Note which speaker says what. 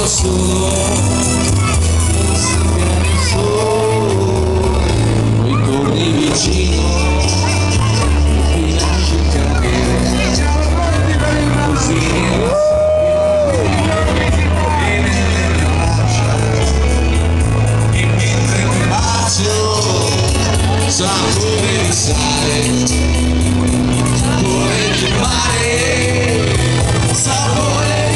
Speaker 1: solo, sappiamo solo, poi corri vicino, ti lasci cadere, così e nelle braccia, e mentre ti bacio, sapore di sale, sapore di mare, sapore